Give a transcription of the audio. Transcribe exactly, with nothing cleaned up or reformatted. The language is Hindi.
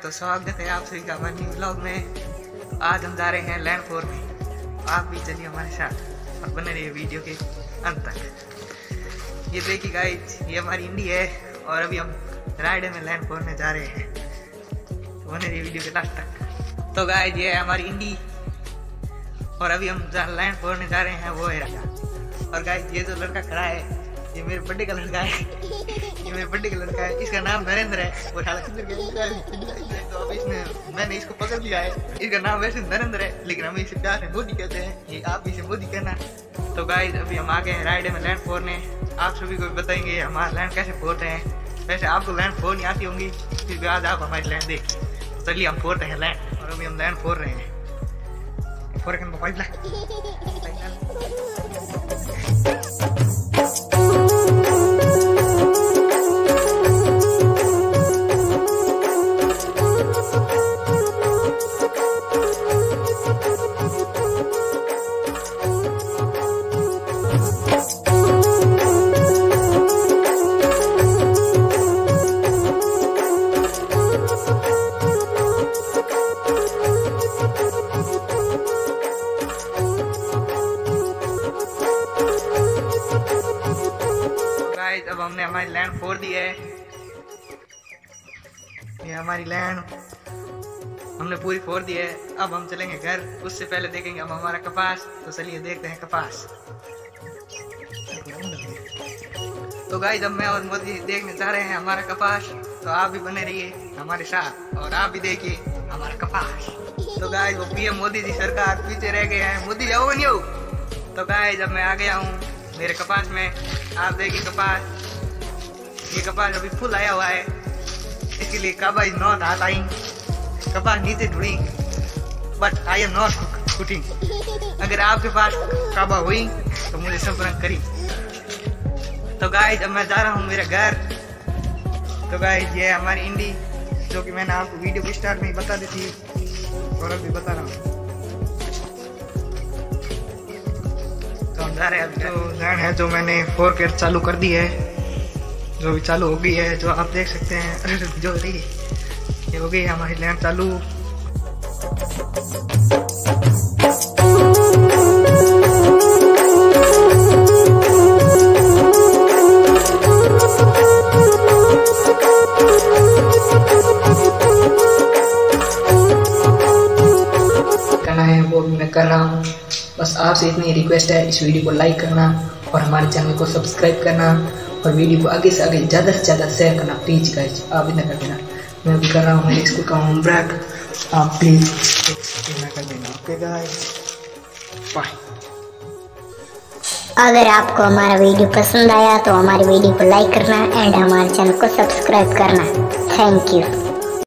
तो स्वागत है आप सभी का हमारे न्यू व्लॉग में। तो आज हम जा रहे हैं लैंड फोर में, तो आप भी चलिए हमारे साथ और बने रहिए वीडियो के अंत तक। ये देखिए गाइस, ये हमारी इंडी है और अभी हम राइड में लैंड फोर में जा रहे हैं, तो बने रहिए वीडियो के लास्ट तक। तो गाइस, ये है हमारी इंडी और अभी हम जहाँ लैंड फोर में जा रहे हैं वो है राजा। और गाइस, ये जो लड़का खड़ा है ये मेरे बर्थडे का लड़का है ये मेरे बर्थडे का लड़का है। इसका नाम नरेंद्र है और तो अब इसने मैंने इसको पकड़ लिया है। इसका नाम वैसे नरेंद्र है लेकिन हम इसे प्यार से मोदी कहते हैं, ये आप इसे मोदी कहना। तो गाइस, अभी हम आ गए हैं राइड में लैंड फोड़ने। आप सभी को बताएंगे हमारा लैंड कैसे फोड़ते हैं। वैसे आपको लैंड फोड़ नहीं आती होंगी, फिर भी आज आप हमारी लैंड देखिए। चलिए हम फोड़ते हैं लैंड, और अभी हम लैंड फोड़ रहे हैं। फोड़ के मोबाइल अब हमने हमारी लैंड फोड़ दी है। ये हमारी लैंड हमने पूरी फोड़ दी है। अब हम चलेंगे घर, उससे पहले देखेंगे हम हमारा कपास। तो चलिए देखते हैं कपास। तो गाइस, अब मैं और मोदी देखने जा रहे हैं हमारा कपास, तो आप भी बने रहिए हमारे साथ और आप भी देखिए हमारा कपास। तो गाइस, वो पीएम मोदी जी सरकार पीछे रह गए हैं, मोदी जाओ नहीं हो। तो गाइस, अब मैं आ गया हूँ मेरे कपास में। आप देखिए कपास, ये कपास अभी फुल आया हुआ है, इसके लिए काबा इज नॉट हाथ आई। कपास नीचे ढूंढी but I am not cutting. अगर आपके पास काबा हुई तो मुझे संपर्क करी। तो गाइस, अब मैं जा रहा हूँ मेरे घर। तो गाइस, ये है हमारी इंडी, जो कि मैंने आपको वीडियो के स्टार्ट में ही बता दी थी और अभी बता रहा हूँ। तो हम जा रहे हैं। जो लैंड है जो मैंने फोर के चालू कर दी है, जो भी चालू हो गई है, जो आप देख सकते हैं। जो रही ये हो गई है हमारी लैंड चालू। करना है वो भी मैं कर रहा हूँ। बस आपसे इतनी रिक्वेस्ट है, इस वीडियो को लाइक करना और हमारे चैनल को सब्सक्राइब करना और वीडियो को आगे से आगे ज़्यादा से ज़्यादा शेयर करना प्लीज गाइस। आप इतना कर देना। मैं भी कर रहा हूँ मेरे स्कूल का होमवर्क, आप प्लीज इतना कर देना। Okay guys, bye. अगर आपको हमारा वीडियो पसंद आया तो हमारी वीडियो को लाइक करना एंड हमारे चैनल को सब्सक्राइब करना। Thank you.